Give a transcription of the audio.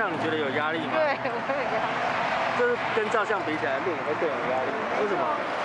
让你觉得有压力吗？ 对，我有压力。 就是跟照相比起来，录影会更有压力。为什么？